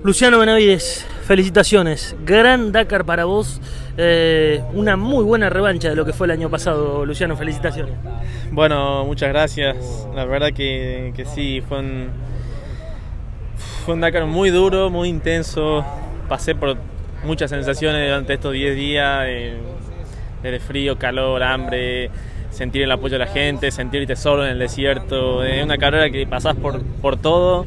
Luciano Benavides, felicitaciones, gran Dakar para vos, una muy buena revancha de lo que fue el año pasado. Luciano, felicitaciones. Bueno, muchas gracias, la verdad que sí, fue un Dakar muy duro, muy intenso, pasé por muchas sensaciones durante estos 10 días, desde frío, calor, hambre, sentir el apoyo de la gente, sentirte solo en el desierto, es una carrera que pasás por todo.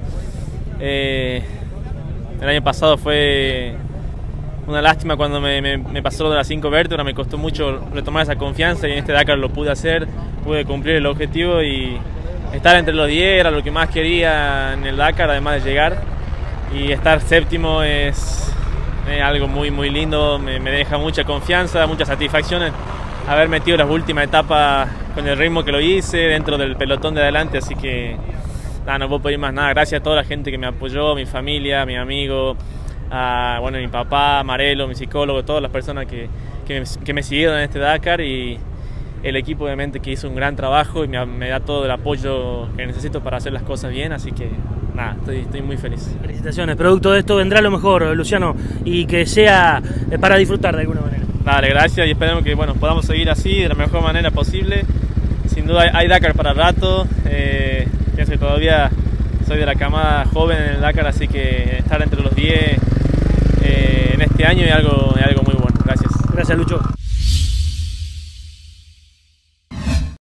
El año pasado fue una lástima cuando me pasó lo de las 5 vértebras, me costó mucho retomar esa confianza y en este Dakar lo pude hacer, pude cumplir el objetivo y estar entre los 10 era lo que más quería en el Dakar, además de llegar, y estar séptimo es algo muy lindo, me deja mucha confianza, muchas satisfacciones haber metido las últimas etapas con el ritmo que lo hice dentro del pelotón de adelante, así que no puedo pedir más nada. Gracias a toda la gente que me apoyó, mi familia, mi amigo, bueno, mi papá, Marelo, mi psicólogo, todas las personas que me siguieron en este Dakar, y el equipo obviamente que hizo un gran trabajo y me da todo el apoyo que necesito para hacer las cosas bien, así que nada, estoy muy feliz. Felicitaciones, producto de esto vendrá lo mejor, Luciano, y que sea para disfrutar de alguna manera. Dale, gracias, y esperemos que podamos seguir así de la mejor manera posible. Sin duda hay Dakar para rato. Pienso que todavía soy de la camada joven en el Dakar, así que estar entre los 10 en este año es algo muy bueno. Gracias. Gracias, Lucho.